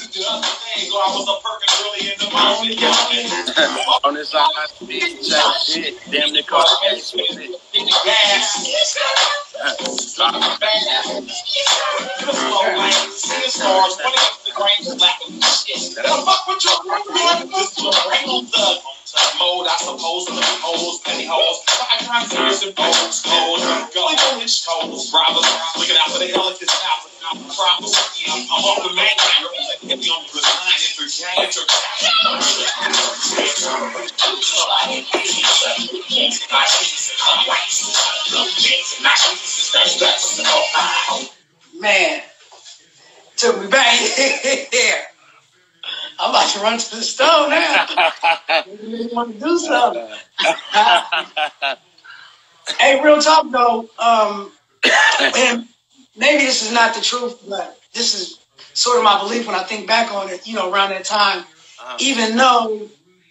do other things. Or I was a perkin early in the morning. On this side, big jack shit. Damn, they call it shit. Gas. Drop it back. The slow lane. See the stars. 20 Instagram slapping shit. Fuck with your friend. This is a real thug. Mode, I suppose, to the hoes, penny hoes. I try to serious and bones, clothes, gold, codes, robbers, looking out for the hell at this house. I'm off the main line, if you don't resign, Man, took me back here. I'm about to run to the stove now. You want to do something. Hey, real talk though, and maybe this is not the truth, but this is sort of my belief when I think back on it, around that time, even though,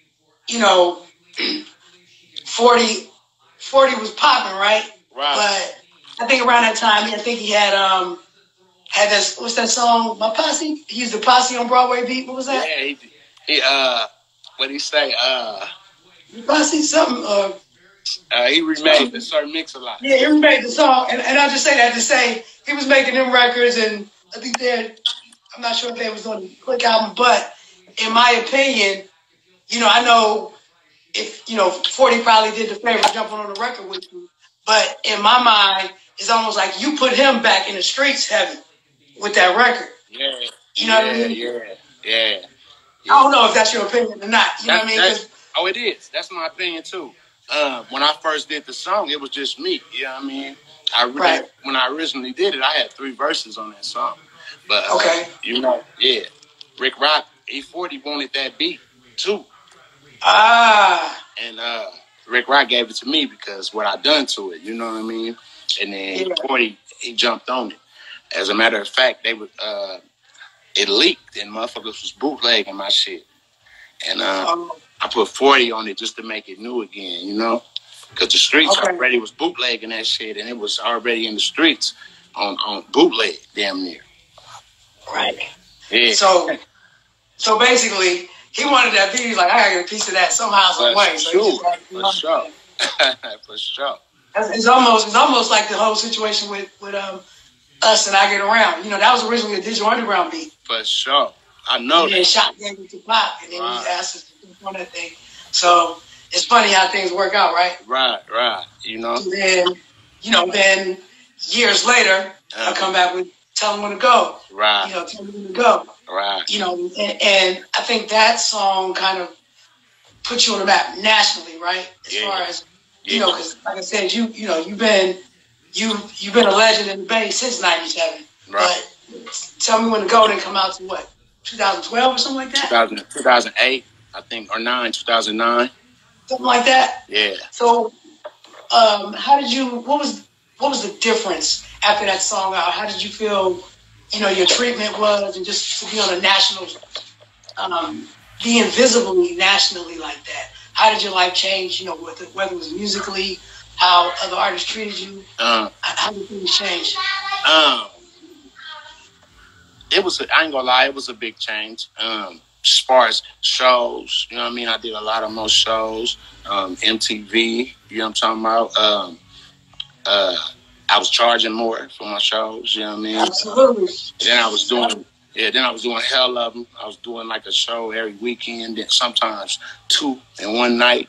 40 was popping, right? But I think around that time, I think he had this, what's that song? My Posse? He used the Posse on Broadway beat. What was that? Yeah, he what'd he say? Posse something. He remade the certain mix a lot. Yeah, he remade the song, and I just say that to say he was making them records, and I think I'm not sure if they was on the Click album, but in my opinion, I know if 40 probably did the favor jumping on the record with you, but in my mind, it's almost like you put him back in the streets heavy with that record. Yeah. You know what I mean? Yeah. I don't know if that's your opinion or not. You know what I mean? Oh, it is. That's my opinion too. When I first did the song, it was just me. You know what I mean? When I originally did it, I had 3 verses on that song. But Rick Rock, E40 wanted that beat too. And Rick Rock gave it to me because what I done to it. You know what I mean? And then 40, he jumped on it. As a matter of fact, they would it leaked and motherfuckers was bootlegging my shit. And I put 40 on it just to make it new again, because the streets already was bootlegging that shit, and it was already in the streets on bootleg, damn near. Right. Yeah. So basically, he wanted that beat. He's like, I gotta get a piece of that somehow, some way. For sure. For sure. It's almost like the whole situation with us and I Get Around. That was originally a Digital Underground beat. For sure. I know that. And Shot gave it to Pop, and then he asked us to do on that thing. So it's funny how things work out, right? Right. And then years later, I come back with Tell Them When to Go. Right. Tell Them When to Go. Right. And I think that song kind of put you on the map nationally, right? As far as because like I said, you've been a legend in the Bay since '97. Right. But Tell Me When to Go didn't come out to what, 2012 or something like that? 2008, I think, or 2009. Something like that. Yeah. So, how did you? What was the difference after that song out? How did you feel? Your treatment was, and just to be on a national, being visibly nationally like that. How did your life change? Whether it was musically, how other artists treated you. How did things change? It was. I ain't gonna lie. It was a big change. As far as shows, I did a lot of more shows. MTV, what I'm talking about. I was charging more for my shows, Absolutely. Then I was doing hell of them. I was doing like a show every weekend, and sometimes 2 in one night,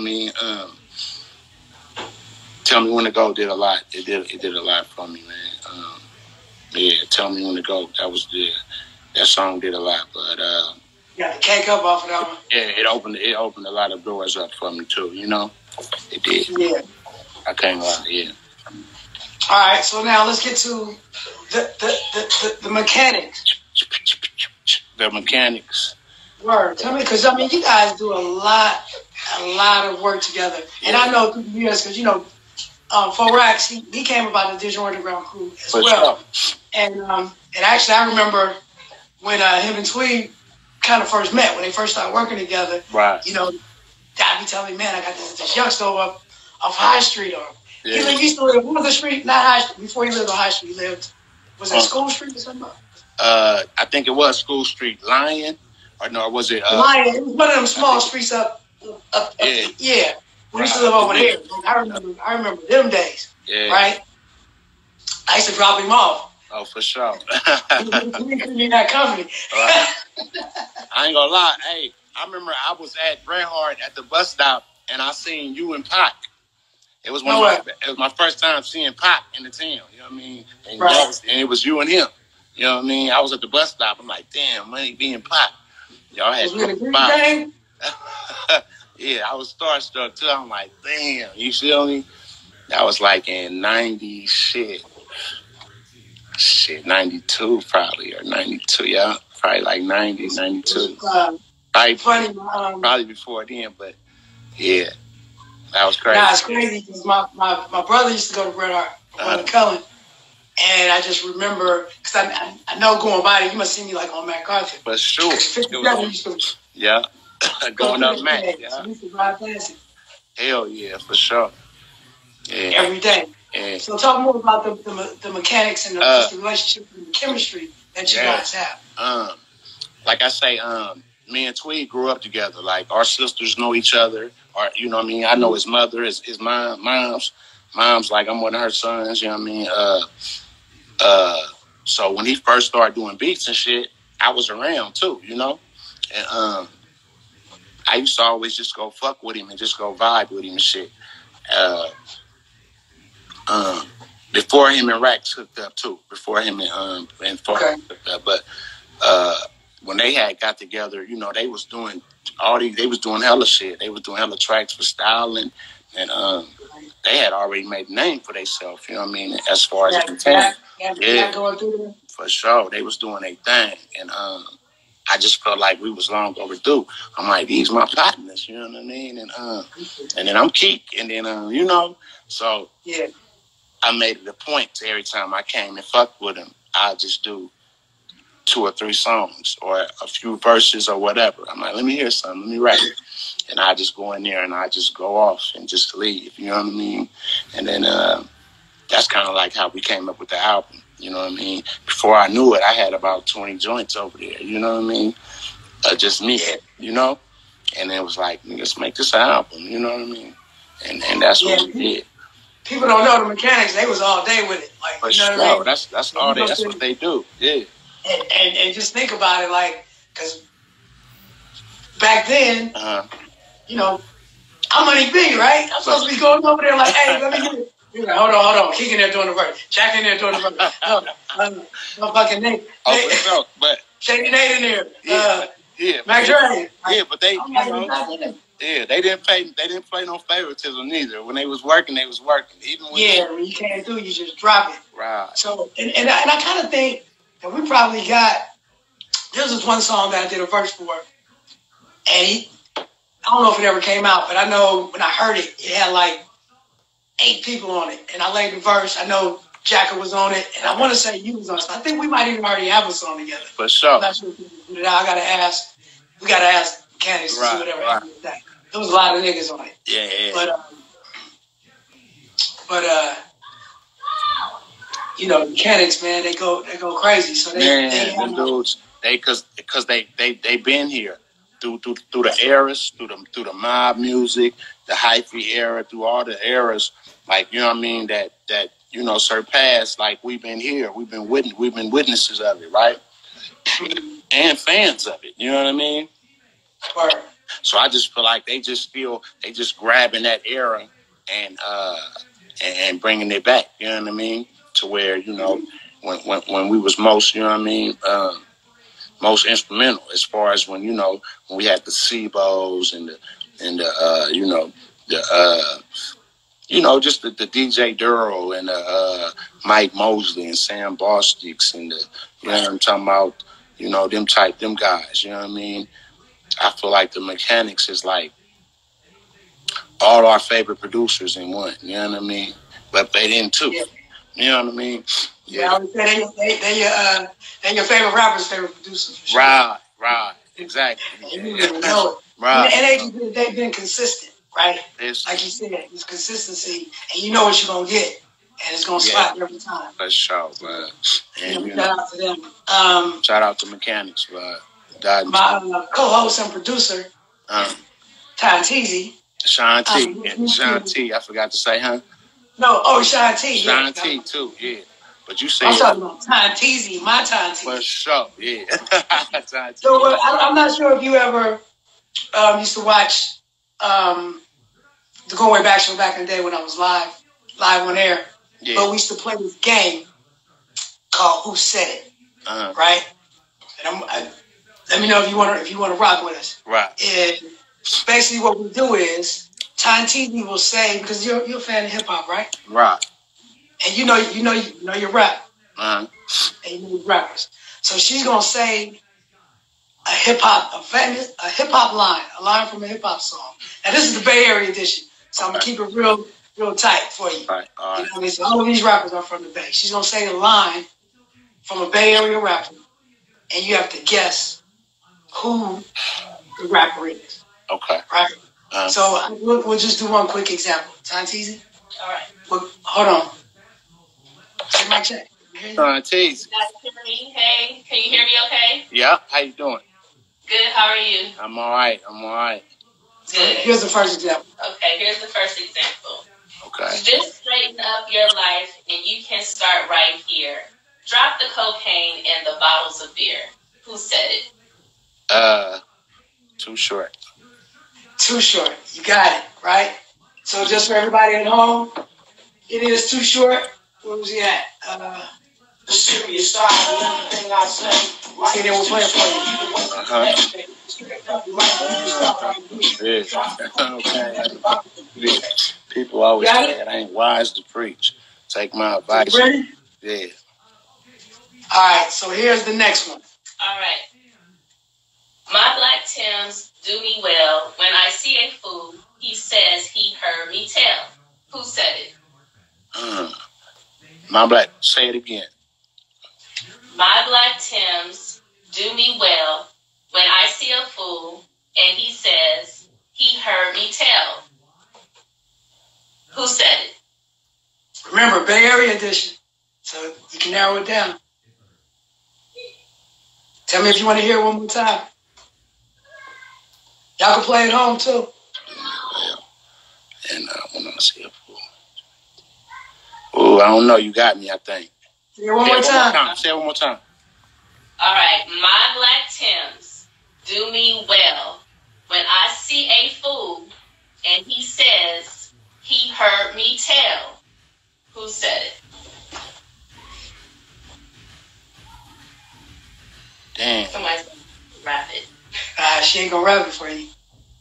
Tell Me When to Go did a lot. It did a lot for me, man. Tell Me When to Go, that song did a lot, but got the cake up off of that one. Yeah, it opened a lot of doors up for me too, It did. Yeah. I can't lie, yeah. All right, so now let's get to the mechanics. The mechanics. Word. Tell me, because you guys do a lot of work together, and I know through the years, because Forax, he came about the Digital Underground crew as well, sure. And actually I remember when him and Tweed kind of first met, when they first started working together. Right. Dad be telling me, man, I got this youngster up off High Street, or he used to live, what was the street? Not High Street. Before he lived on High Street, he lived, was it School Street or something? I think it was School Street Lion, or no, was it? Lion. It was one of them small streets up. Yeah. We used to live over there. I remember them days. Yeah. Right. I used to drop him off. Oh, for sure. in that company. I ain't gonna lie. Hey, I remember I was at Bret Hart at the bus stop, and I seen you and Pac. It was it was my first time seeing Pac in the town. You know what I mean? And, and it was you and him. You know what I mean? I was at the bus stop. I'm like, damn, Money B and Pac. Y'all had game. Yeah, I was starstruck too. I'm like, damn, you feel me? That was like in 90 92 probably, or 92, yeah. Probably like 90, 92. Probably before then, but yeah. That was crazy. Nah, it's crazy because my brother used to go to Bret Hart, Cullen, and I just remember, because I know going by there, you must see me like on Matt Carter. For sure. 57 used to, yeah. Going up Matt. Yeah. So we used to ride past it. Hell yeah, for sure. Yeah. Every day. Yeah. So talk more about the mechanics and the relationship and the chemistry that you guys have. Like I say, me and Tweed grew up together. Like, our sisters know each other. Or, you know what I mean? I know his mother, his mom's. Mom's like, I'm one of her sons, you know what I mean? So when he first started doing beats and shit, I was around too, you know? And I used to always just go fuck with him and just go vibe with him and shit. Before him and Rax hooked up too. Before him and Far hooked up. But when they had got together, you know, they was doing hella shit. They was doing hella tracks for styling, and they had already made a name for themselves, you know what I mean, as far as entertainment. Yeah, for sure. They was doing their thing, and I just felt like we was long overdue. I'm like, these my partners, you know what I mean? And then I'm Keek, and then you know, so yeah, I made it a point to every time I came and fucked with him, I just do 2 or 3 songs or a few verses or whatever. I'm like, let me hear something, let me write it. And I just go in there and I just go off and just leave, you know what I mean? And then that's kind of like how we came up with the album, you know what I mean? Before I knew it, I had about 20 joints over there, you know what I mean? Just me, you know? And it was like, let's make this an album, you know what I mean? And that's what we did. People don't know the mechanics. They was all day with it. Like, for you know sure. what I mean? That's all they. That's what they do. Yeah. And just think about it, like, because back then, you know, I'm Money B, right? I'm supposed to be going over there like, hey, let me get it. You're like, hold on. Keek in there doing the verse. Jack in there doing the verse. No fucking Nate. Oh, for sure. But Shady Nate in there. Yeah. Mac Dragon. Yeah, but they, you know. Yeah, they didn't play no favoritism neither. When they was working, they was working. Even when when you can't do it, you just drop it. Right. So, and I kind of think that we probably got, there was this one song that I did a verse for, and I don't know if it ever came out, but I know when I heard it, it had like 8 people on it, and I laid the verse. I know Jacka was on it, and I want to say you was on it. So I think we might even already have a song together. For sure. I'm not sure if we can put it out. We gotta ask mechanics to see whatever happened with that. There was a lot of niggas on it. Yeah. But you know, mechanics, man, they go crazy. So them dudes, because they been here through the eras, through the mob music, the hyphy era, through all the eras. Like, you know what I mean, that you know, surpassed. Like, we've been here, we've been witnesses of it, right? And fans of it. You know what I mean? Right. So I just feel like they just grabbing that era and bringing it back. You know what I mean? To where, you know, when we was most, you know what I mean, most instrumental, as far as when, you know, when we had the Sebos and just the DJ Duro and Mike Mosley and Sam Bosticks and you know what I'm talking about, you know, them guys, you know what I mean? I feel like the mechanics is like all our favorite producers in one, you know what I mean? But they in 2. Yeah. You know what I mean? Yeah, I would say they your favorite rappers, favorite producers. For sure. Right, exactly. And you really know it. Right. And they've been consistent, right? Like you said, it's consistency, and you know what you're gonna get. and it's gonna slap every time. For sure, bro. And shout out to them. Shout out to Mechanics, bro. My co-host and producer, Ty Teasy. Sean T. Sean T. I forgot to say, huh? No, Sean T. Sean T. too, yeah. But you say I'm talking about Ty Teasy, my Ty Teasy. For sure, yeah. So I'm not sure if you ever used to watch the Going Way Back show back in the day when I was live on air. Yeah. But we used to play this game called Who Said It, right? And let me know if you want to rock with us. Right. And basically, what we do is Ty Teasy will say, because you're a fan of hip hop, right? Right. And you know your rap. And you know your rappers. So she's gonna say a hip hop line, a line from a hip hop song. Now this is the Bay Area edition, so I'm gonna keep it real tight for you. All right. You know what I mean? So all of these rappers are from the Bay. She's gonna say a line from a Bay Area rapper, and you have to guess who the rapper is. Okay. Right. So we'll just do one quick example. Sounds easy. All right. Hold on. Say my check. Teasy. Hey, can you hear me okay? Yeah. How you doing? Good. How are you? I'm all right. Good. Here's the first example. Okay, here's the first example. Okay. Just straighten up your life and you can start right here. Drop the cocaine and the bottles of beer. Who said it? Too Short. Too Short. You got it, right? So just for everybody at home, it is Too Short. Where was he at? The serious side of everything I say. See, they were playing for you. Yeah. People always say it ain't wise to preach. Take my advice. Ready? Yeah. All right, so here's the next one. All right. My black Tims do me well. When I see a fool, he says he heard me tell. Who said it? My black, say it again. My black Tims do me well. When I see a fool, and he says he heard me tell. Who said it? Remember, Bay Area edition, so you can narrow it down. Tell me if you want to hear it one more time. Y'all can play at home, too. Well, and when I see a fool. Oh, I don't know. You got me, I think. Say it one more time. Say it one more time. All right. My black Tims do me well. When I see a fool and he says he heard me tell. Who said it? Damn. Somebody's gonna rap it. She ain't gonna rap it for you.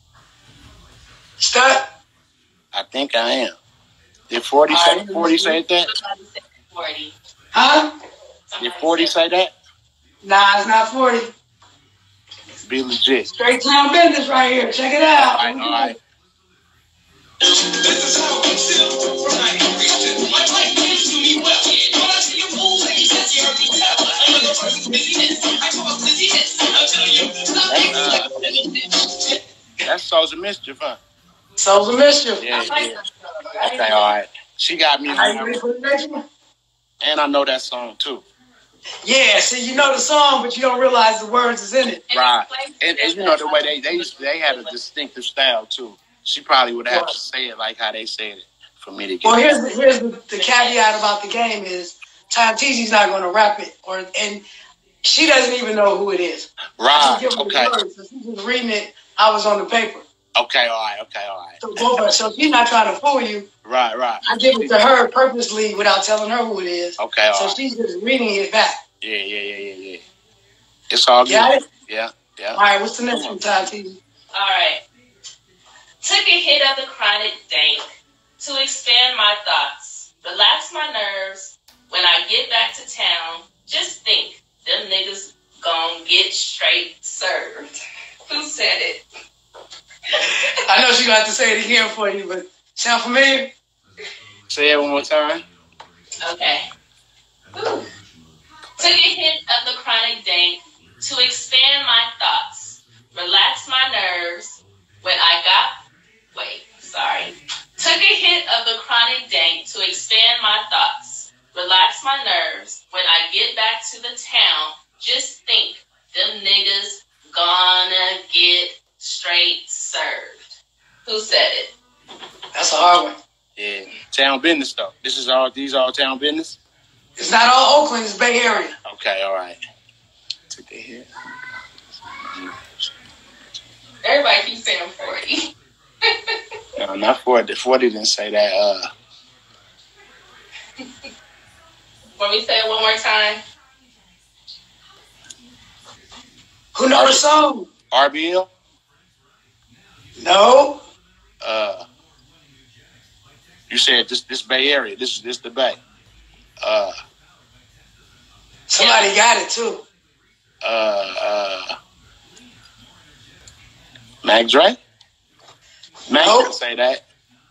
Stuck? I think I am. Did 40 say 40 say that? 40. Huh? Did 40 say that? Nah, it's not 40. Be legit. Straight town business right here. Check it out. All right. This is how I'm still from 90 region. My life gives to me well. When I see you fool, and he says you heard me tell. Another person's busyness. I talk busyness. I'll tell you. That's Souls of Mischief, huh? Souls of Mischief. Yeah. Okay, all right. She got me. Are you ready for the next one? And I know that song, too. Yeah, see, you know the song, but you don't realize the words is in it. Right. And you know the way they had a distinctive style, too. She probably would have to say it like how they said it for me to get. Well, here's the caveat about the game is Ty Teasy's not going to rap it, and she doesn't even know who it is. Right. Okay. So she's just reading it. I was on the paper. Okay. All right. So she's not trying to fool you. Right. I give it to her purposely without telling her who it is. Okay. So she's just reading it back. Yeah. It's all good. Got it? Yeah. All right. What's the next one, Ty Teasy? All right. Took a hit of the chronic dank to expand my thoughts, relax my nerves. When I get back to town, just think them niggas gon' get straight served. Who said it? I know she's gonna have to say it again for you, but sound familiar? Say it one more time. Okay. Ooh. Took a hit of the chronic dank to expand my thoughts, relax my nerves. When I got, took a hit of the chronic dank to expand my thoughts. gonna get straight served. Who said it? That's a hard one. Yeah, town business though. These all town business. It's not all Oakland. It's Bay Area. Okay, all right. Took it here. Everybody keeps saying 40. No, not 40. 40 didn't say that. Want me to say it one more time? Who know the song? RBL. No. You said this Bay Area. This the Bay. Somebody got it too. Mac Dre? Mac Nope. didn't say that.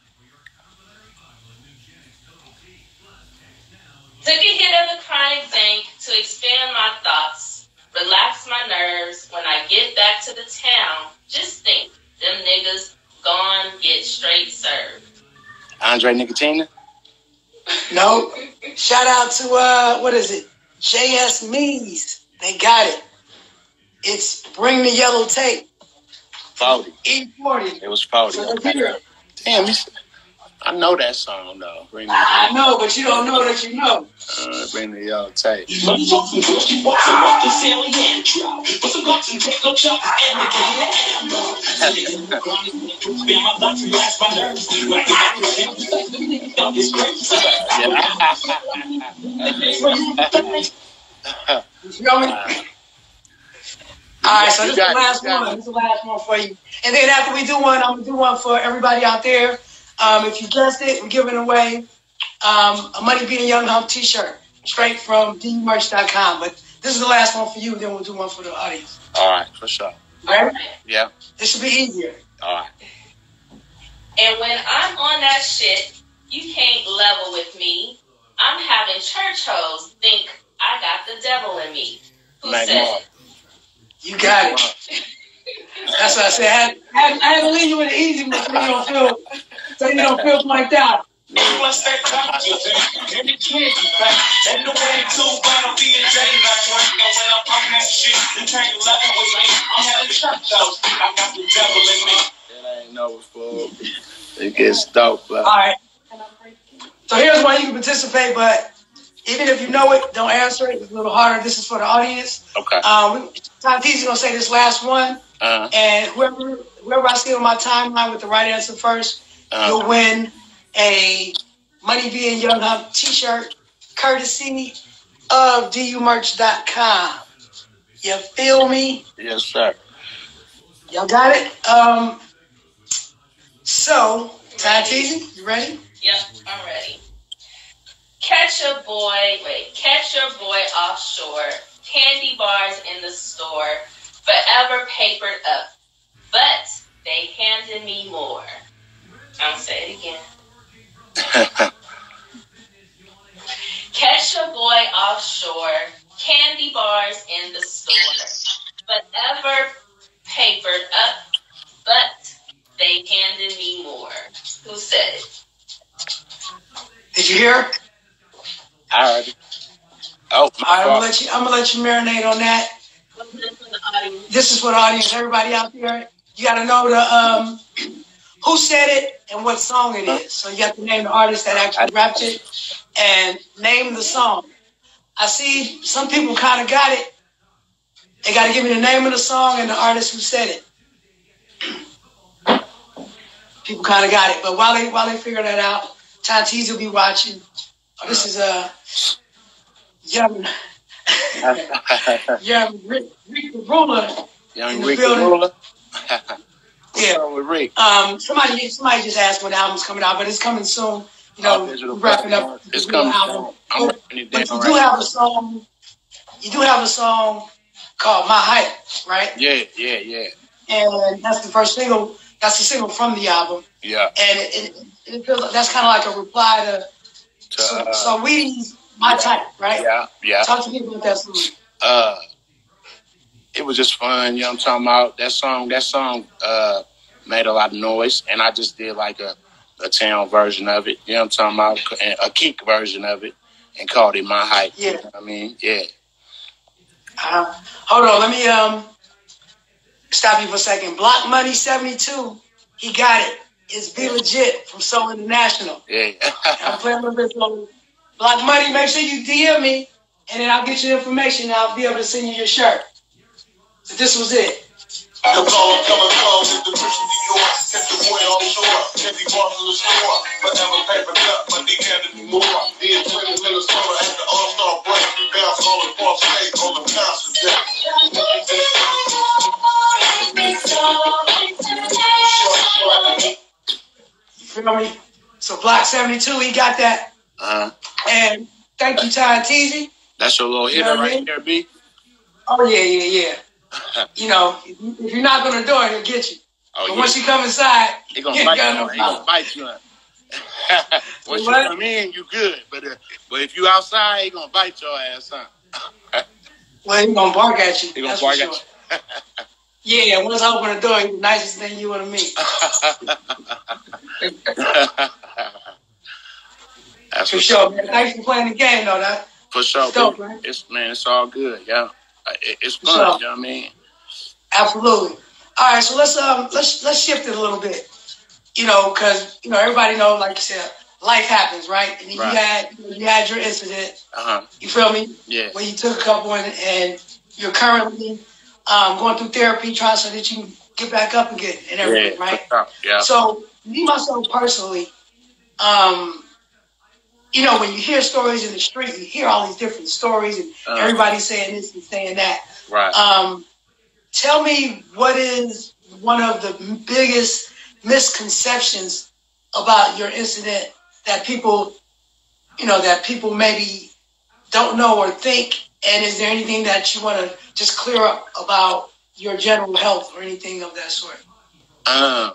Took a hit of the chronic dank to expand my thoughts, relax my nerves. When I get back to the town, just think, them niggas gone get straight served. Andre Nicotina? No. Shout out to what is it? JS Mees. They got it. It's Bring the Yellow Tape. 40. E40. It was 40. So let's hear it. Damn, I know that song though. I know, but you don't know that you know. Bring the Yellow Tape. You know me? All right, so this is the last one. This is the last one for you. And then after we do one, I'm going to do one for everybody out there. If you guessed it, we're giving away a Money Being Young Hump t-shirt straight from dumerch.com. But this is the last one for you, then we'll do one for the audience. All right, for sure. All right? Yeah. This should be easier. All right. And when I'm on that shit, you can't level with me. I'm having church hoes think I got the devil in me. Who said it? You got it. That's what I said. I had to leave you with an easy one so you don't feel like that. Plus that time, and the kids back. And the way to wanna be a day like when I'm on that shit, you can't level with me. I'm having church hoes. I got the devil in me. That ain't no fool. It gets dope, but. All right. So here's why you can participate, but even if you know it, don't answer it. It's a little harder. This is for the audience. Okay. Tanti's gonna say this last one, and whoever I see on my timeline with the right answer first, you'll win a Money Being Young Hump t-shirt, courtesy of dumerch.com. You feel me? Yes, sir. Y'all got it? So, Tanti, you ready? Yep, I'm ready. Catch your boy offshore. Candy bars in the store. Forever papered up. But they handed me more. I'll say it again. Catch your boy offshore. Candy bars in the store. Forever papered up. But they handed me more. Who said it? Did you hear? I heard it. Oh, all right, I'm gonna let you marinate on that. This is for the audience, everybody out there. You gotta know the who said it and what song it is. So you have to name the artist that actually rapped it and name the song. I see some people kind of got it. They got to give me the name of the song and the artist who said it. People kind of got it, but while they figure that out, Tatis will be watching. Oh, this is young Rick the Ruler. Young Rick the Ruler. Yeah. With Rick. Somebody just asked when the album's coming out, but it's coming soon. You know, wrapping up it's the coming album. But you do have a song. You do have a song called "My Hype," right? Yeah. And that's the first single. That's the single from the album. Yeah. And it feels like that's kind of like a reply to Saweetie's "My Type," right? Yeah. Talk to me about that song. It was just fun, you know what I'm talking about? That song made a lot of noise, and I just did like a town version of it, you know what I'm talking about? And a kick version of it, and called it My Hype. Yeah. You know what I mean? Yeah. Hold on, let me Stop you for a second. Block Money 72, he got it. It's Be Legit from Soul International. Yeah. I'm playing a little bit for Block Money. Make sure you DM me, and then I'll get you the information, and I'll be able to send you your shirt. So this was it. The ball coming close is the Christian Dior. Catch the boy on shore. Heavy bars in the store. Forever paper cut, but they had to be more. Then 20 Minnesota at the All-Star break. Bounce all the false state on the concert day. You feel me? So Block 72, he got that. And thank you, Ty Teasy. That's your little hitter right there, B. Oh, yeah. You know, if you're not going to do it, he'll get you. Oh, but yeah. once you come inside, he gonna bite you. He gonna bite you. Once you come in, you good. But if you outside, he gonna bite your ass, huh? Well, he gonna bark at you. He gonna bark at you. Yeah, once I open the door, he's the nicest thing you want to meet. That's for sure, man. Thanks for playing the game, though. That for sure, dope, man. It's all good, yeah. It's fun, sure. You know what I mean? Absolutely. All right, so let's shift it a little bit. You know, because everybody knows, like you said, life happens, right? And you had your incident. You feel me? Yeah. Where you took a couple and you're currently going through therapy, trying so that you can get back up again and everything, right? Yeah. So me myself personally, you know, when you hear stories in the street, you hear all these different stories and everybody's saying this and saying that. Right. Tell me what is one of the biggest misconceptions about your incident that people maybe don't know or think, and is there anything that you want to just clear up about your general health or anything of that sort? I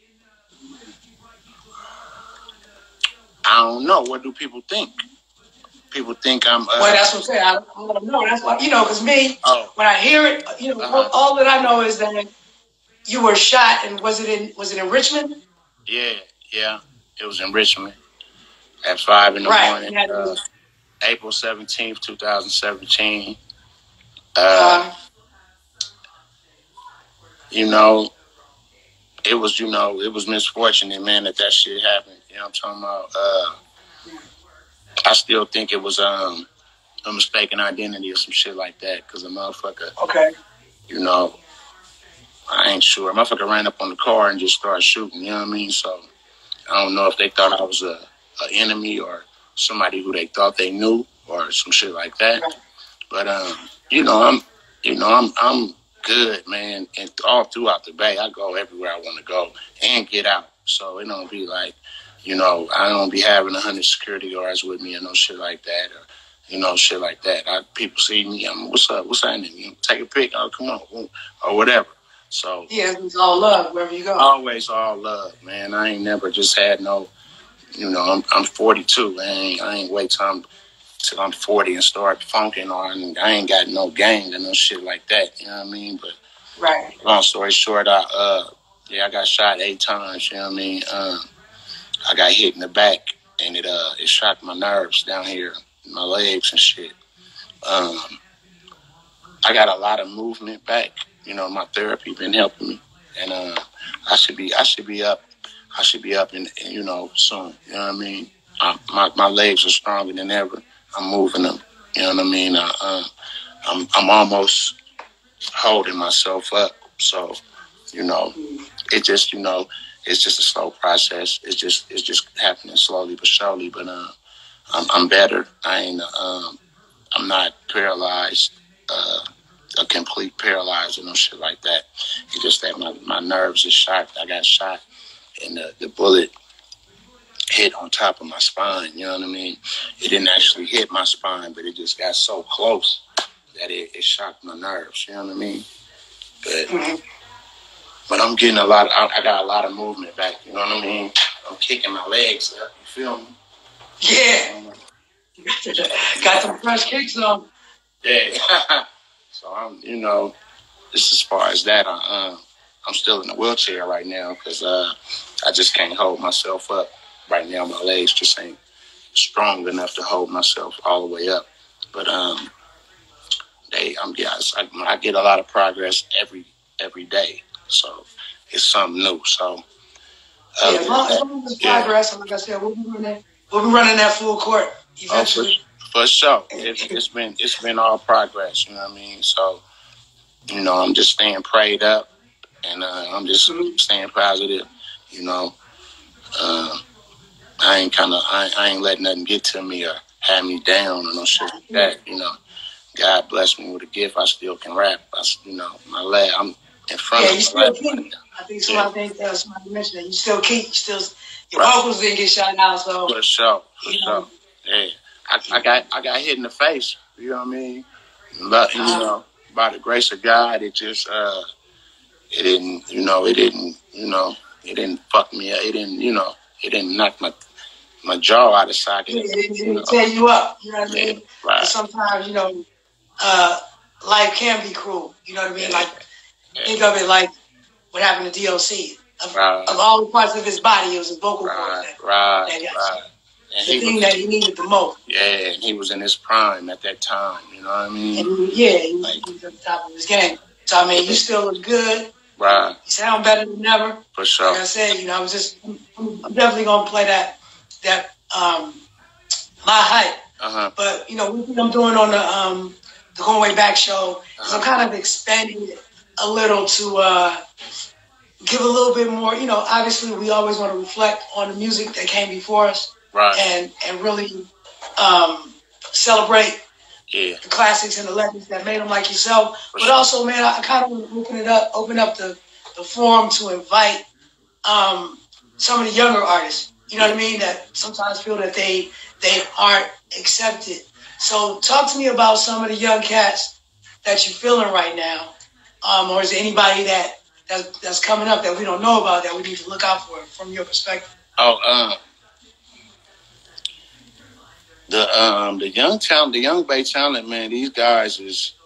don't know. What do people think? People think I'm... well, that's what I'm saying. I don't know. That's why, because me, when I hear it, all that I know is that you were shot, and was it in Richmond? Yeah. It was in Richmond at 5 in the morning. April 17th, 2017. It was misfortunate, man, that shit happened. You know what I'm talking about? I still think it was a mistaken identity or some shit like that, because a motherfucker, I ain't sure. A motherfucker ran up on the car and just started shooting, you know what I mean? So I don't know if they thought I was a enemy or somebody who they thought they knew or some shit like that. But I'm good, man. And all throughout the Bay, I go everywhere I want to go and get out. So it don't be like, I don't be having 100 security guards with me or no shit like that, or shit like that. People see me, what's up? What's happening? Take a pic. Oh, come on, or whatever. So yeah, it's all love wherever you go. Always all love, man. I ain't never just had no. I'm 42. I ain't wait till I'm 40 and start funking, or I ain't got no gang or no shit like that. You know what I mean? But long story short, I got shot 8 times. You know what I mean? I got hit in the back, and it shocked my nerves down here, my legs and shit. I got a lot of movement back. My therapy been helping me, and I should be up. I should be up in soon. You know what I mean? My legs are stronger than ever. I'm moving them. You know what I mean? I'm almost holding myself up. So, it just it's just a slow process. It's just happening slowly but surely. But I'm better. I'm not paralyzed. A complete paralyzed or no shit like that. It's just that my nerves is shot. I got shot, and the bullet hit on top of my spine. You know what I mean? It didn't actually hit my spine, but it just got so close that it shocked my nerves. You know what I mean? But I'm getting I got a lot of movement back. You know what I mean? I'm kicking my legs up. You feel me? Yeah. Got some fresh kicks on. Yeah. So I'm, just as far as that, I'm still in a wheelchair right now because I just can't hold myself up right now. My legs just ain't strong enough to hold myself all the way up. But I get a lot of progress every day. So it's something new. So as long as there's progress, and like I said, we'll be running that full court eventually. For sure. It's been all progress, you know what I mean? So, you know, I'm just staying prayed up, and I'm just staying positive, you know. I ain't letting nothing get to me or have me down or no shit like that, you know. God bless me with a gift. I still can rap. I'm in front of you still keep. I think somebody mentioned that you still keep. Your vocals didn't get shot out, so for sure. Yeah, I got hit in the face. You know what I mean? But, you know, by the grace of God, it just it didn't fuck me up. It didn't knock my jaw out of socket. It didn't tear you up. You know what I mean? Right. And sometimes, you know, life can be cruel. You know what I mean? Like, think of it like what happened to DOC. Of all the parts of his body, it was a vocal cord. Right. The thing that he needed the most. Yeah, and he was in his prime at that time. You know what I mean? And he was at the top of his game. So, I mean, you still look good. Right. You sound better than ever. For sure. Like I said, you know, I'm definitely going to play that My Hype. But, you know, what I'm doing on the Going Way Back show is I'm kind of expanding it a little to give a little bit more, you know, obviously we always want to reflect on the music that came before us. Right. And really celebrate the classics and the legends that made them like yourself. But also, man, I kind of want to open up the forum to invite some of the younger artists, you know what I mean, that sometimes feel that they aren't accepted. So talk to me about some of the young cats that you're feeling right now. Or is there anybody that's coming up that we don't know about that we need to look out for from your perspective? The young talent, the young Bay talent, man, these guys is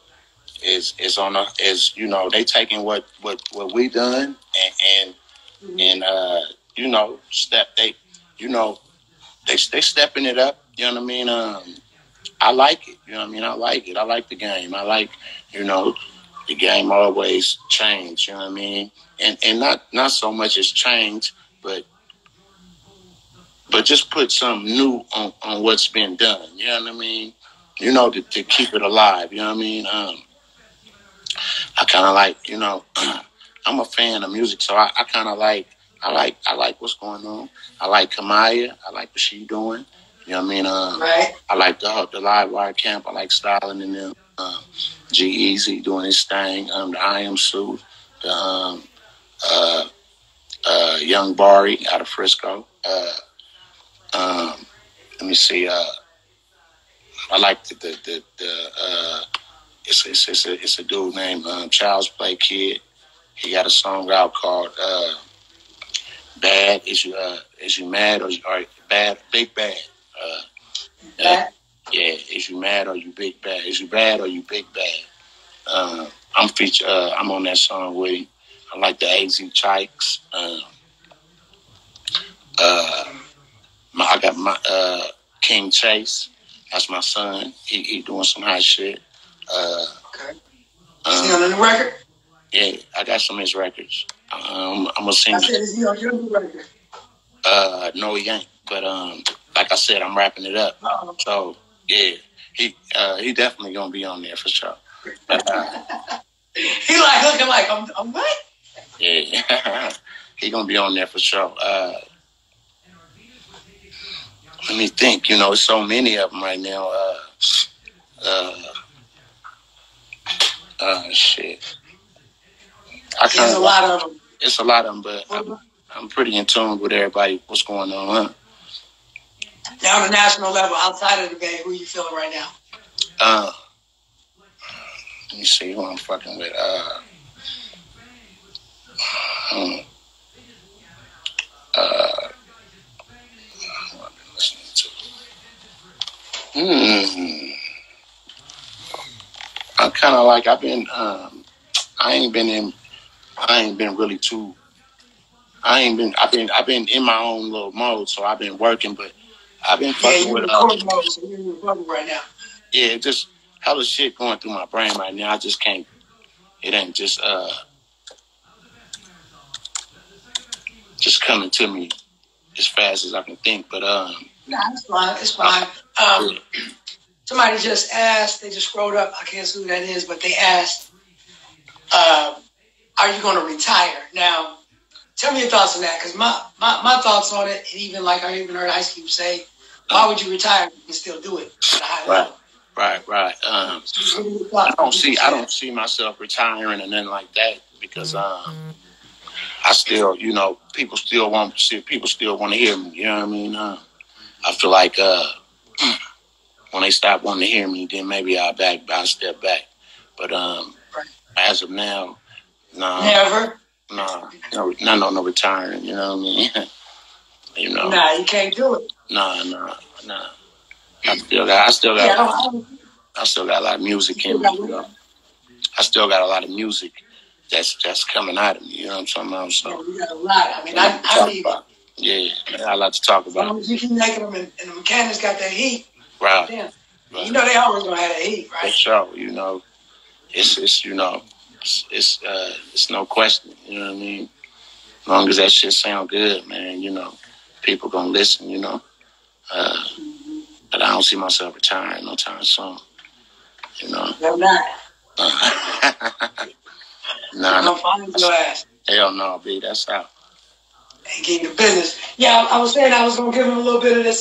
you know, they taking what we done and you know, they stepping it up, you know what I mean? I like it, you know what I mean? I like it. I like the game. I like, you know, the game always change, you know what I mean? And not so much as change, but just put something new on what's been done. You know what I mean? You know, to keep it alive. You know what I mean? I kind of like, you know, I'm a fan of music, so I kind of like what's going on. I like Kamaya. I like what she doing. You know what I mean? I like the Live Wire Camp. I like Styling and them. G-Eazy doing his thing. The I Am Suit. The Young Bari out of Frisco. Let me see. I like it's a dude named Child's Play Kid. He got a song out called "Bad." Is you mad or bad? Big bad. Bad. Yeah. Is you mad or you big bad? Is you bad or you big bad? I'm on that song with him. I like the AZ Chikes. I got my King Chase. That's my son. He doing some hot shit. Okay. Is he on the new record? Yeah, I got some of his records. I'm gonna sing. I said, is he on your new record? No, he ain't. But like I said, I'm wrapping it up. Uh-oh. So yeah, he definitely gonna be on there for sure. He like looking like I'm what? Yeah, he gonna be on there for sure. Let me think. You know, so many of them right now. Shit. There's a lot of them. It's a lot of them, but I'm pretty in tune with everybody. What's going on, huh? Now, on the national level, outside of the Bay, who are you feeling right now? Let me see who I'm fucking with. Who I've been listening to. I'm kind of like I've been in my own little mode, so I've been working, but I've been fucking with mode, so you're in your bubble right now. Yeah, just hella shit going through my brain right now. I just can't. It ain't just just coming to me as fast as I can think. But nah, it's fine. It's fine. Somebody just asked. They just scrolled up. I can't see who that is, but they asked, "Are you going to retire?" Now, tell me your thoughts on that, because my thoughts on it, and even like I even heard Ice Cube say, "Why would you retire and still do it?" Right. I don't see myself retiring and nothing like that, because I still, people still want to hear me. You know what I mean? I feel like when they stop wanting to hear me, then maybe I'll step back. But as of now, never. No retiring. You know what I mean? Nah, you can't do it. Nah. I still got a lot of music in me. I still got a lot of music that's coming out of me. You know what I'm talking about? So we got a lot. I mean, I need. Yeah, I got a lot to talk about. You keep making them, and the mechanics got that heat. Right. Damn. Right. They always gonna have that heat, right? For sure. It's no question. You know what I mean? As long as that shit sound good, man. People gonna listen. But I don't see myself retiring no time soon. No, not. Nah. Find your ass. Hell no, B. That's out. And get the business. Yeah, I was saying I was gonna give him a little bit of this.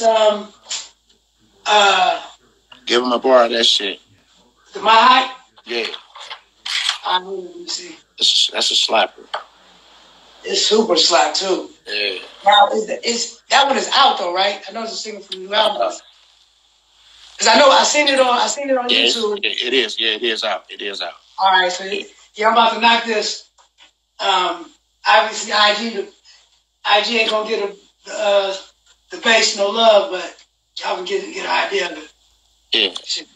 Give him a bar of that shit. The My Hype. Yeah. Let me see. That's a slapper. It's super slap too. Yeah. Now that one is out though, right? I know it's a single from the new album. Cause I seen it on YouTube. It is. Yeah, it is out. All right, so I'm about to knock this. Obviously, IG ain't gonna get the bass no love, but y'all can get an idea of it. Yeah. Shit.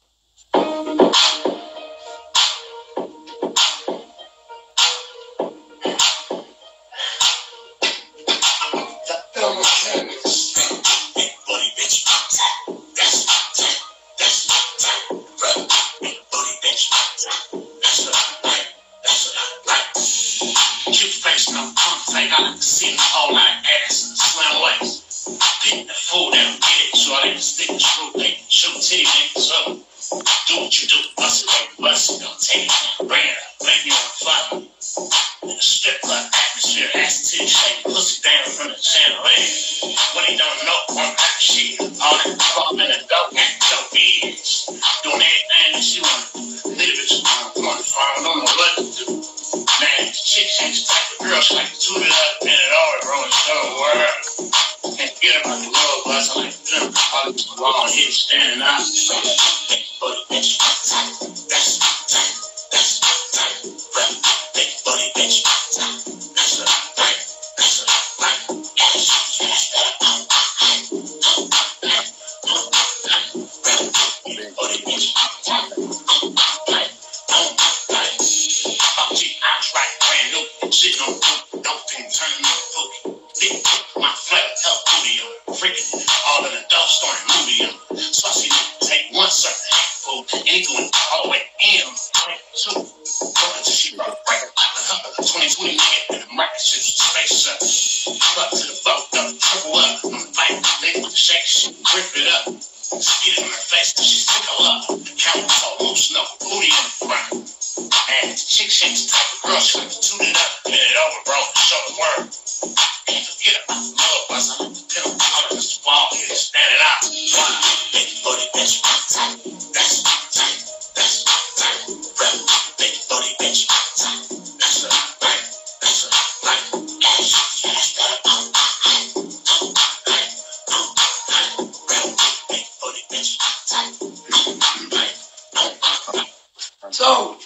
So,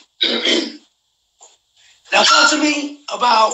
now talk to me about,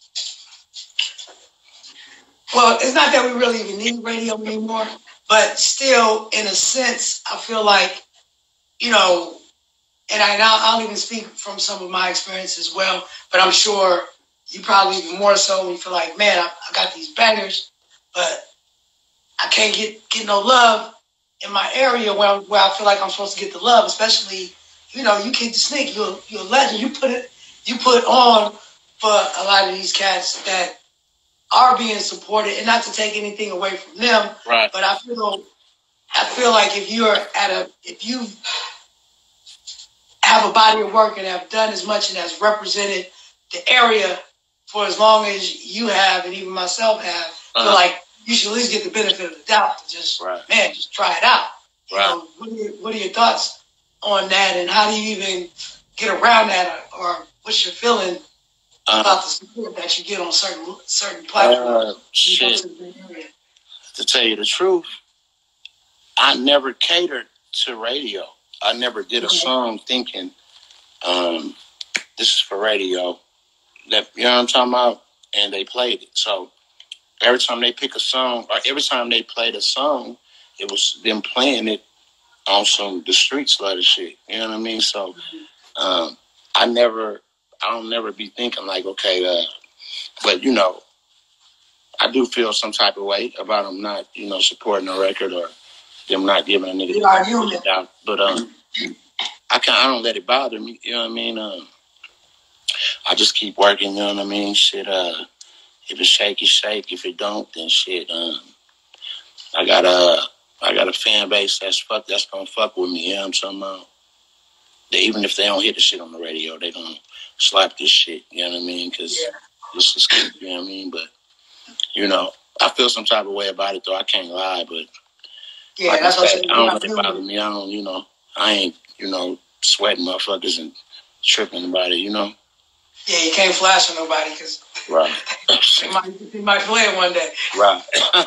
well, it's not that we really even need radio anymore, but still, in a sense, I feel like, and I'll even speak from some of my experience as well, but I'm sure you probably even more so when you feel like, man, I got these bangers, but I can't get no love in my area where I feel like I'm supposed to get the love, especially, you Kid the Snake, you're a legend. You put on for a lot of these cats that are being supported, and not to take anything away from them, right. but I feel like if you have a body of work and have done as much and has represented the area for as long as you have, and even myself have, I feel like you should at least get the benefit of the doubt to just, just try it out. You know, what are your thoughts on that, and how do you even get around that, or what's your feeling about the support that you get on certain platforms? Shit. To tell you the truth, I never catered to radio. I never did a song thinking, this is for radio. That, you know what I'm talking about? And they played it. So every time they pick a song, or every time they played a song, it was them playing it on some the streets letter shit. You know what I mean? So I don't never be thinking like, okay, but you know, I do feel some type of way about them not, you know, supporting the record or them not giving a nigga out. But I don't let it bother me. You know what I mean? I just keep working. You know what I mean? Shit. If it shake, it shake. If it don't, then shit. I got a fan base that's gonna fuck with me. You know what I'm talking about? Even if they don't hit the shit on the radio, they gonna slap this shit. You know what I mean? Because this is good. You know what I mean? But you know, I feel some type of way about it, though. I can't lie, but like that's what I don't let it bother me. I don't, you know, I ain't, you know, sweating motherfuckers and tripping about it. You know? Yeah, you can't flash on nobody because he might play it one day. Right.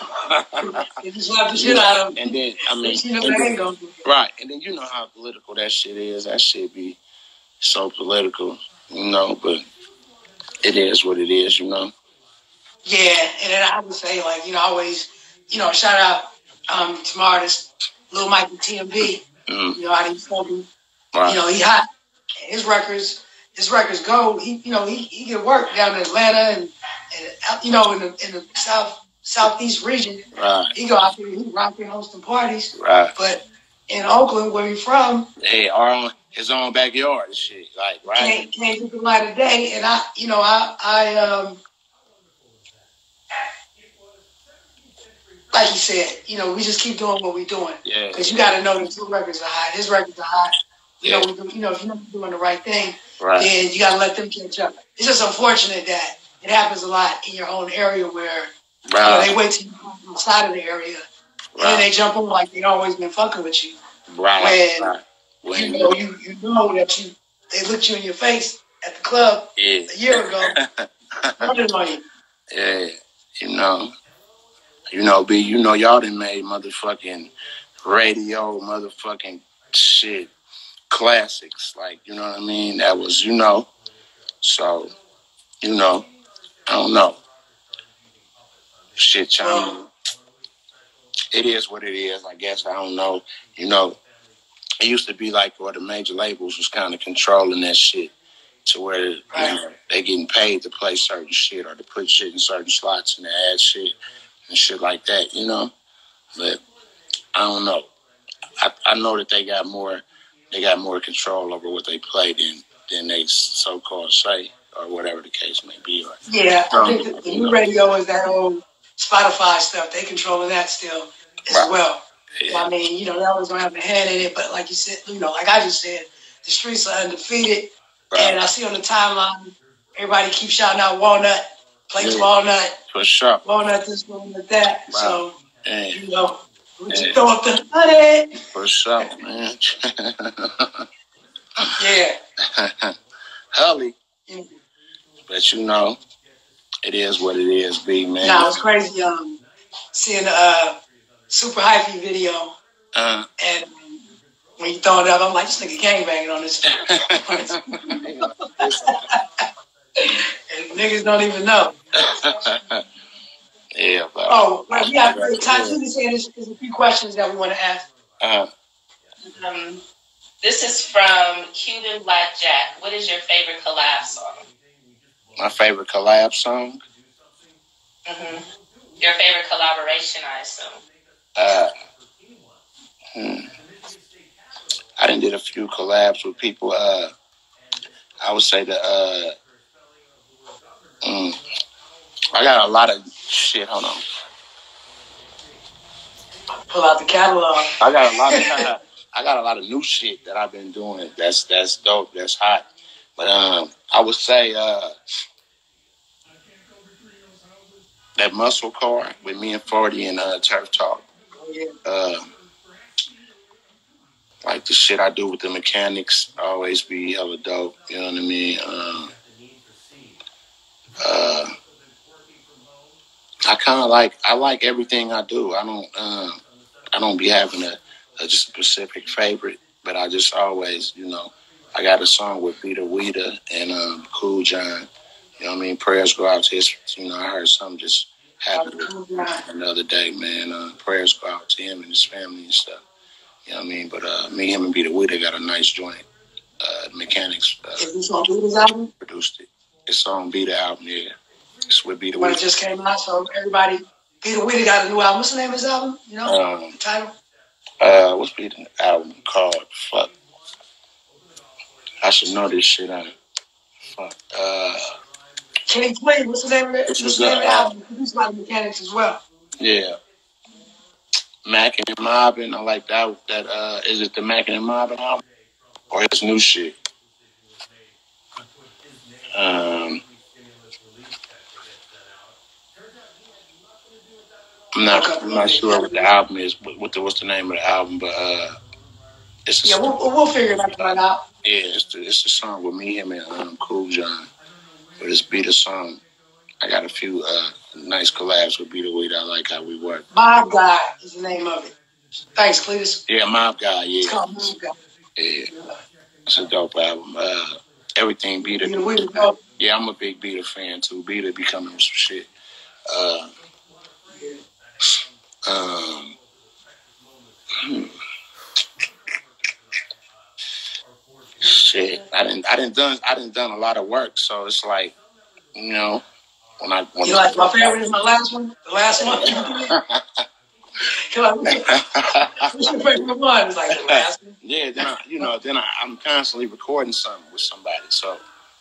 You just slap the shit out of him. And then, I mean, right. And then you know how political that shit is. That shit be so political, you know, but it is what it is, you know? Yeah, and then I would say, like, you know, always, you know, shout out to my artist, Lil Mikey TMB. You know, out of East Right. You know, he hot. His records go. He get work down in Atlanta and you know, in the southeast region. Right. He go out there, he rocking, hosting parties. Right. But in Oakland, where he's from, his own backyard and shit. Like, right. Can't get the light of day. And I like he said, you know, we just keep doing what we're doing. Yeah. Because you got to know the two records are hot. His records are hot. You know, if you're not doing the right thing, then you got to let them catch up. It's just unfortunate that it happens a lot in your own area where you know, they wait till you come outside of the area and then they jump on like they've always been fucking with you. Right. When you know that they looked you in your face at the club a year ago. Yeah, you know, B, you know, y'all done made motherfucking radio, motherfucking shit, classics. Like, you know what I mean? That was, you know, so, you know, I don't know. Shit, China. It is what it is, I guess. I don't know. You know, it used to be like where the major labels was kind of controlling that shit to where you know, they getting paid to play certain shit or to put shit in certain slots and to add shit and shit like that, you know? But I don't know. I know that they got more control over what they play than they so-called say or whatever the case may be. Or, yeah, I think the new radio is that old Spotify stuff. They controlling that still as well. Yeah. I mean, you know, they always gonna have a hand in it, but like you said, you know, like I just said, the streets are undefeated. And I see on the timeline, everybody keeps shouting out Walnut, plays Walnut. For sure. Walnut this, Walnut that. Wow. So, you know, we just throw up the 100. For sure, man. Yeah. Hully. But you know, it is what it is, B, man. Nah, it was crazy seeing the Super Hyphy video. And when you throw it up, I'm like, this nigga gangbanging on this. And niggas don't even know. Yeah, but we have time to say there's a few questions that we want to ask. This is from Cuban Blackjack. What is your favorite collab song? My favorite collab song? Your favorite collaboration, I assume. I done did a few collabs with people. I would say I got a lot of shit. Hold on. Pull out the catalog. I got a lot of new shit that I've been doing. That's dope. That's hot. But I would say that Muscle Car with me and 40 and Turf Talk. Like the shit I do with the mechanics always be hella dope. You know what I mean? I like everything I do. I don't be having a just a specific favorite, but I just always, I got a song with Peter Weeder and Cool John. You know what I mean? Prayers go out to his, I heard something just happened another day, man. Prayers go out to him and his family and stuff. You know what I mean? But me, him, and Peter Weeder got a nice joint. Mechanics Is this on Beater's album? Produced it. It's on Beater album, yeah. It's with Beater When Weeder. it just came out, so everybody, Peter Weeder got a new album. What's the name of his album? You know, the title? What's Peter's album called? Fuck. I should know this shit on it. Fuck. Kenny Twin, what's the name of it? What's the name of the album? Produced by the Mechanics as well. Yeah. Mackin' and Mobbin', I like that. Is it the Mackin' and Mobbin' album? Or his new shit? I'm not sure what the album is, but what's the name of the album, but it's we'll figure that out. Yeah, it's the song with me, him, and Cool John. But it's Beater song. I got a few nice collabs with Beater Weed. I like how we work. Mob Guy is the name of it. Thanks, Cletus. Yeah, Mob Guy, yeah. It's called Mob Guy. Yeah. It's a dope album. Everything Beater. Yeah, I'm a big Beater fan too. Beater be coming with some shit. Shit, I didn't done a lot of work, so it's like, when you like my favorite is my last one. The last one. What's your favorite one? It's like the last one. Yeah, then I'm constantly recording something with somebody, so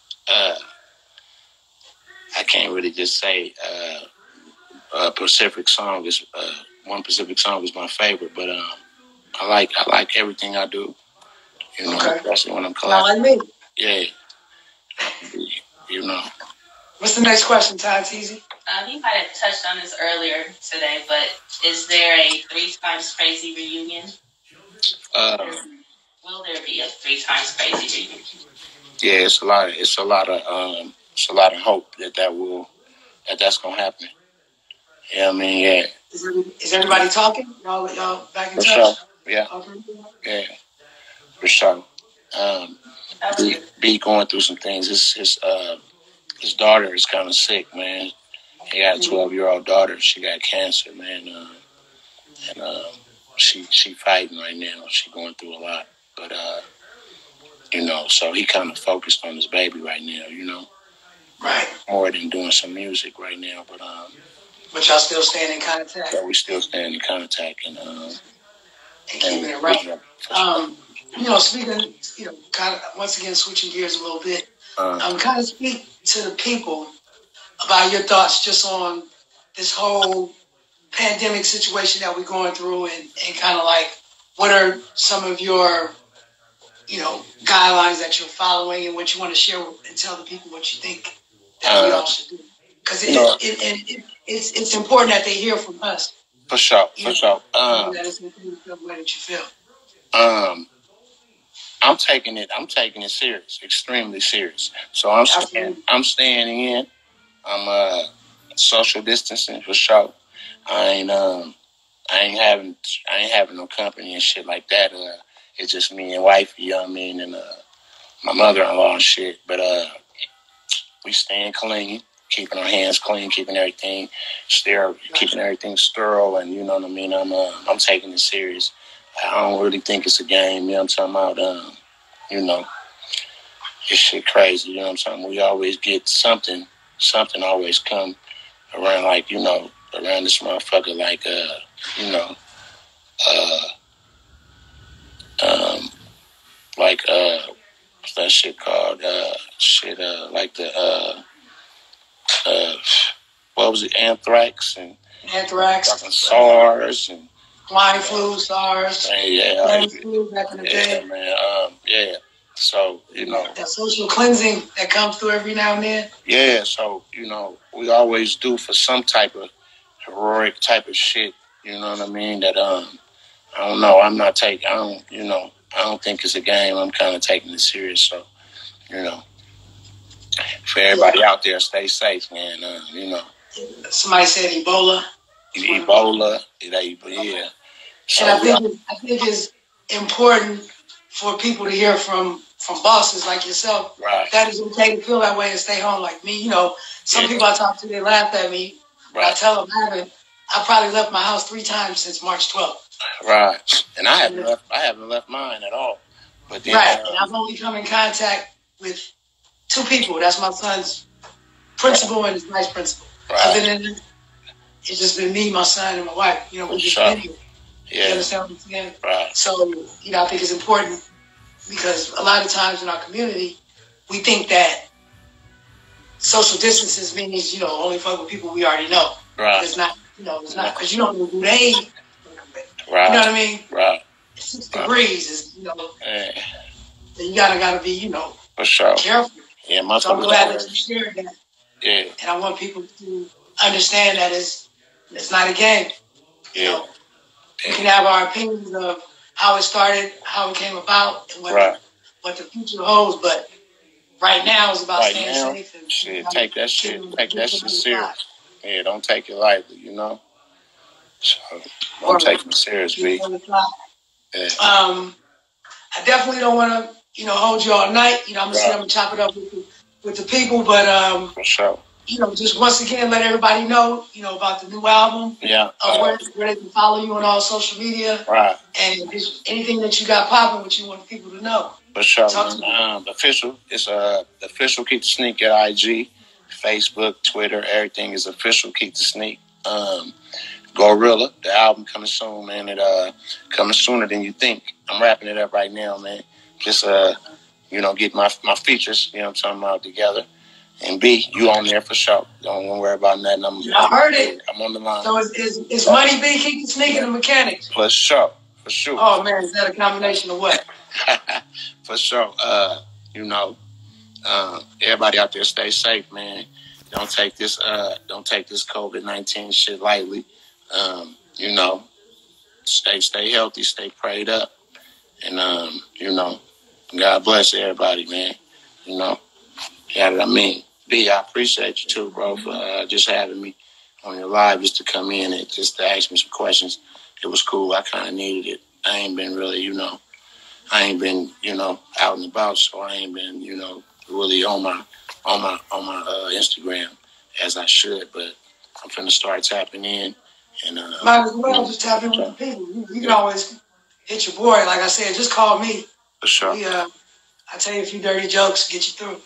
I can't really just say a Pacific song is one Pacific song is my favorite, but I like everything I do. Especially when I'm not like me. Yeah. What's the next question, Ty Teasy? You might have touched on this earlier today, but is there a 3 Times Crazy reunion? Will there be a 3 Times Crazy reunion? Yeah, it's a lot of hope that's gonna happen. Yeah, I mean, yeah. Is everybody talking? Y'all back in touch? Sure. Yeah. Yeah. For sure. B going through some things. His daughter is kind of sick, man. He got a 12-year-old daughter. She got cancer, man. And she fighting right now. She going through a lot. But so he kind of focused on his baby right now, Right. More than doing some music right now. But y'all still staying in contact? Yeah, we still staying in contact and keeping it right. Speaking, kind of once again switching gears a little bit. Kind of speak to the people about your thoughts just on this whole pandemic situation that we're going through, and kind of like what are some of your guidelines that you're following and what you want to share and tell the people what you think that we all should do, because it's important that they hear from us. For sure. That is the way that you feel. I'm taking it serious, extremely serious. So I'm staying in. I'm social distancing for sure. I ain't having no company and shit like that. It's just me and wifey, you know what I mean, and my mother-in-law and shit. But we staying clean, keeping our hands clean, keeping everything sterile, keeping everything sterile, and you know what I mean. I'm taking it serious. I don't really think it's a game. You know what I'm talking about? This shit crazy. You know what I'm saying? We always get something always come around, like, around this motherfucker, like, what's that shit called? Like the, what what was it, anthrax and Anthrax, SARS and swine flu, SARS, flu back in the day. Man. Yeah. So, that social cleansing that comes through every now and then. Yeah, so, we always do for some type of heroic type of shit, you know what I mean? That I don't know, I don't think it's a game. I'm kind of taking it serious, so, for everybody out there, stay safe, man. Somebody said Ebola. Yeah. So, and I think it's important for people to hear from bosses like yourself. Right. That is okay to feel that way and stay home. Like me, some people I talk to, they laugh at me. Right. I tell them I probably left my house 3 times since March 12th. Right. And I haven't left mine at all. But then, right. And I've only come in contact with 2 people. That's my son's principal and his vice principal. Right. Other than that, it's just been me, my son, and my wife. We just been here. Yeah. You understand what I'm saying? Right. So, I think it's important because a lot of times in our community, we think that social distances means, only fuck with people we already know. Right. But it's not, it's not, because you don't know who they ain't. Right. You know what I mean? Right. 6 degrees is, Yeah. You gotta be, for sure. careful. Yeah, my So I'm glad that you shared that. Yeah. And I want people to understand that it's not a game. Yeah. We can have our opinions of how it started, how it came about, and what the future holds. But right now is about staying safe. And take that shit serious. Yeah, don't take it lightly, So don't take it serious, B. Yeah. I definitely don't want to, hold you all night. I'm gonna chop it up with the people, but for sure. Just once again, let everybody know, about the new album. Yeah. Where they can follow you on all social media. Right. And anything that you got popping, what you want people to know. For sure. Official. It's official Keep the Sneak at IG, Facebook, Twitter. Everything is official Keep the Sneak. Gorilla, the album coming soon, man. It coming sooner than you think. I'm wrapping it up right now, man. Just get my features, I'm talking about, together. And B, you on there for sure. Don't worry about nothing. I heard it. I'm on the line. So it's Money B, Keep the Sneak, and the Mechanics. For sure. Oh man, is that a combination of what? For sure. Everybody out there, stay safe, man. Don't take this COVID-19 shit lightly. Stay healthy, stay prayed up, and God bless everybody, man. I mean, B, I appreciate you too, bro, for just having me on your live, just to come in and just to ask me some questions. It was cool. I kind of needed it. I ain't been really, out and about, so I ain't been, really on my Instagram as I should. But I'm finna start tapping in. And might as well just tap in with the people. You can always hit your boy. Like I said, just call me. For sure. I tell you a few dirty jokes, get you through.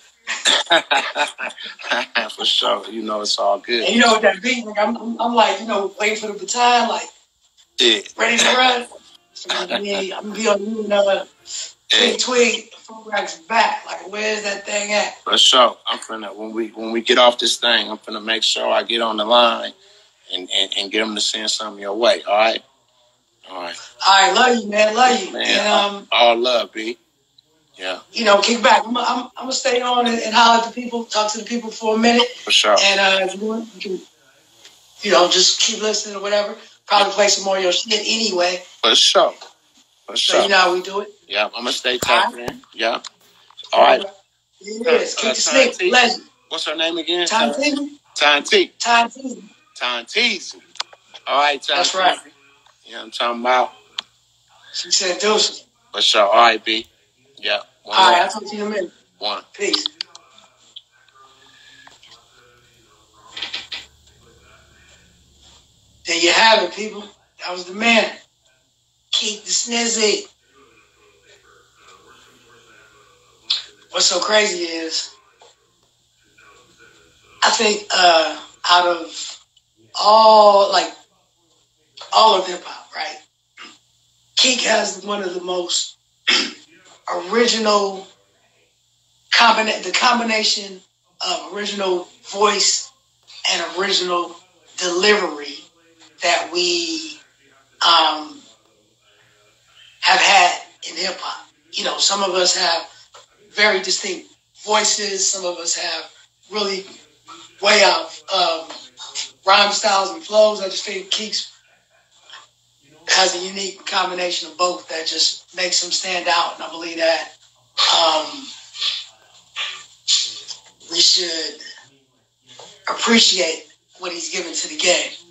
For sure. It's all good. And with that beat, like I'm like, waiting for the baton, like ready to run. So I'm gonna be on you another twig, Forex back. Like, where's that thing at? For sure. I'm finna when we get off this thing, I'm finna make sure I get on the line and get them to send something your way. All right. All right. Love you, man. Love you. Man, and, all love, B. Yeah. Kick back. I'm gonna stay on and holler at the people, talk to the people for a minute. For sure. And if you want, you can, just keep listening or whatever. Probably play some more of your shit anyway. For sure. So you know how we do it. Yeah, I'm gonna stay tapped in. Yeah. All right. It is. Keep the Sneak. Legend. What's her name again? Tanteezy. Tanteezy. All right, Tanteezy. That's right. I'm talking about. She said deuces. For sure. All right, B. Yeah. All right, I'll talk to you in a minute. One. Peace. There you have it, people. That was the man. Keep the Snizzy. What's so crazy is, I think out of all of hip hop, right? Keek has one of the most original the combination of original voice and original delivery that we have had in hip hop. You know, some of us have very distinct voices. Some of us have really way out rhyme styles and flows. I just think Keeks has a unique combination of both that just makes him stand out. And I believe that we should appreciate what he's given to the game.